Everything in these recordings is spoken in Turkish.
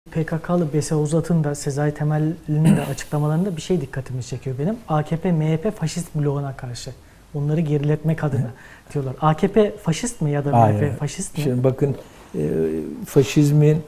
PKK'lı Bese Uzat'ın da Sezai Temel'in de açıklamalarında bir şey dikkatimi çekiyor benim. AKP, MHP faşist bloğuna karşı. Onları geriletmek adına diyorlar. AKP faşist mi ya da MHP faşist mi? Şimdi bakın faşizmin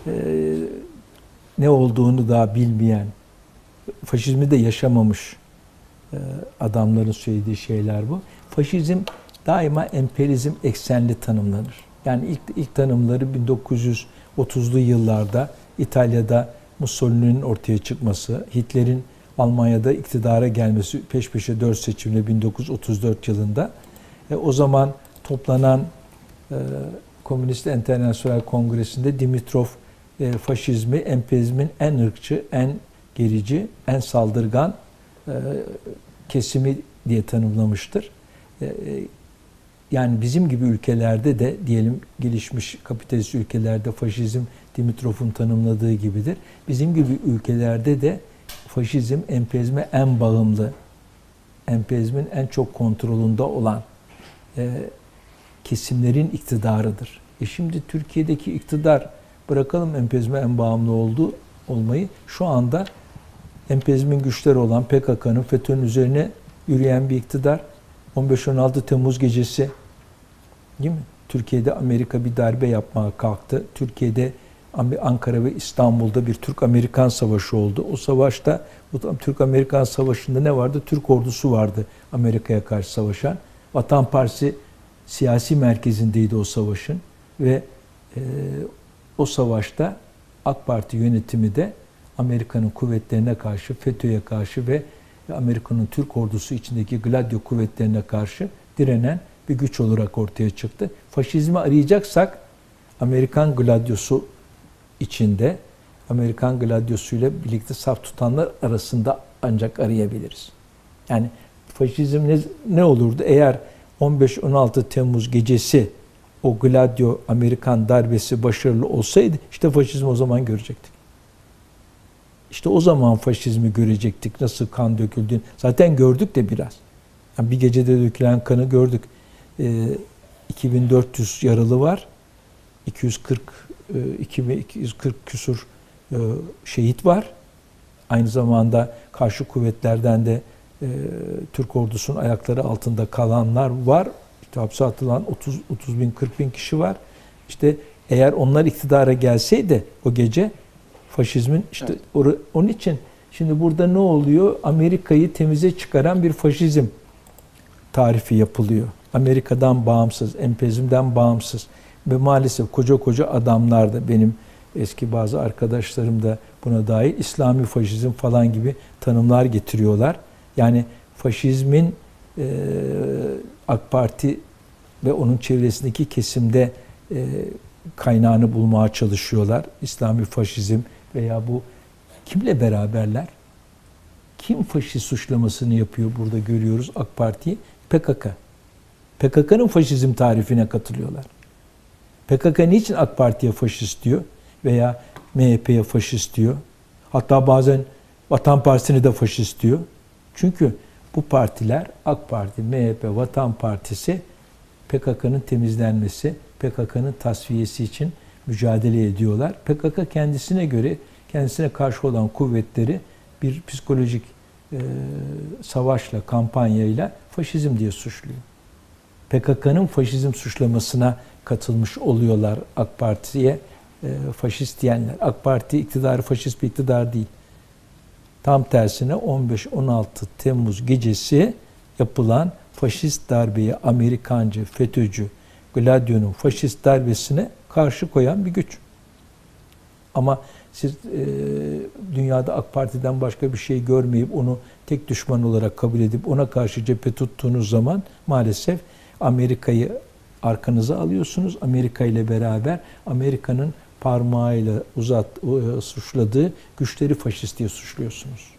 ne olduğunu daha bilmeyen, faşizmi de yaşamamış adamların söylediği şeyler bu. Faşizm daima emperyalizm eksenli tanımlanır. Yani ilk tanımları 1930'lu yıllarda İtalya'da Mussolini'nin ortaya çıkması, Hitler'in Almanya'da iktidara gelmesi peş peşe 4 seçimle 1934 yılında. O zaman toplanan Komünist Enternasyonel Kongresi'nde Dimitrov faşizmi, emperyalizmin en ırkçı, en gerici, en saldırgan kesimi diye tanımlamıştır. Yani bizim gibi ülkelerde de diyelim gelişmiş kapitalist ülkelerde faşizm Dimitrov'un tanımladığı gibidir. Bizim gibi ülkelerde de faşizm emperyalizme en bağımlı, emperyalizmin en çok kontrolünde olan kesimlerin iktidarıdır. Şimdi Türkiye'deki iktidar, bırakalım emperyalizme en bağımlı olmayı, şu anda emperyalizmin güçleri olan PKK'nın, FETÖ'nün üzerine yürüyen bir iktidar. 15-16 Temmuz gecesi, değil mi? Türkiye'de Amerika bir darbe yapmaya kalktı. Türkiye'de Ankara ve İstanbul'da bir Türk-Amerikan savaşı oldu. O savaşta, Türk-Amerikan savaşında ne vardı? Türk ordusu vardı Amerika'ya karşı savaşan. Vatan Partisi siyasi merkezindeydi o savaşın ve o savaşta AK Parti yönetimi de Amerika'nın kuvvetlerine karşı, FETÖ'ye karşı ve Amerika'nın Türk ordusu içindeki Gladio kuvvetlerine karşı direnen bir güç olarak ortaya çıktı. Faşizmi arayacaksak Amerikan Gladiosu içinde, Amerikan Gladiosuyla birlikte saf tutanlar arasında ancak arayabiliriz. Yani faşizm ne olurdu? Eğer 15-16 Temmuz gecesi o Gladio Amerikan darbesi başarılı olsaydı, işte faşizmi o zaman görecektik. İşte o zaman faşizmi görecektik. Nasıl kan döküldüğünü. Zaten gördük de biraz. Yani bir gecede dökülen kanı gördük. 2400 yaralı var. 240 küsur şehit var. Aynı zamanda karşı kuvvetlerden de Türk ordusunun ayakları altında kalanlar var. İşte hapse atılan 30 bin 40 bin kişi var. İşte eğer onlar iktidara gelseydi o gece faşizmin işte evet. Onun için şimdi burada ne oluyor? Amerika'yı temize çıkaran bir faşizm tarifi yapılıyor. Amerika'dan bağımsız, emperyalizmden bağımsız ve maalesef koca adamlar da, benim eski bazı arkadaşlarım da buna dahil, İslami faşizm falan gibi tanımlar getiriyorlar. Yani faşizmin AK Parti ve onun çevresindeki kesimde kaynağını bulmaya çalışıyorlar. İslami faşizm veya bu kimle beraberler? Kim faşist suçlamasını yapıyor burada görüyoruz AK Parti'yi? PKK. PKK'nın faşizm tarifine katılıyorlar. PKK niçin AK Parti'ye faşist diyor veya MHP'ye faşist diyor? Hatta bazen Vatan Partisi'ni de faşist diyor. Çünkü bu partiler, AK Parti, MHP, Vatan Partisi, PKK'nın temizlenmesi, PKK'nın tasfiyesi için mücadele ediyorlar. PKK kendisine göre, kendisine karşı olan kuvvetleri bir psikolojik savaşla, kampanyayla faşizm diye suçluyor. PKK'nın faşizm suçlamasına katılmış oluyorlar AK Parti'ye faşist diyenler. AK Parti iktidarı faşist bir iktidar değil. Tam tersine 15-16 Temmuz gecesi yapılan faşist darbeye, Amerikancı, FETÖ'cü, Gladio'nun faşist darbesine karşı koyan bir güç. Ama siz dünyada AK Parti'den başka bir şey görmeyip onu tek düşman olarak kabul edip ona karşı cephe tuttuğunuz zaman maalesef Amerika'yı arkanıza alıyorsunuz. Amerika ile beraber Amerika'nın parmağıyla suçladığı güçleri faşist diye suçluyorsunuz.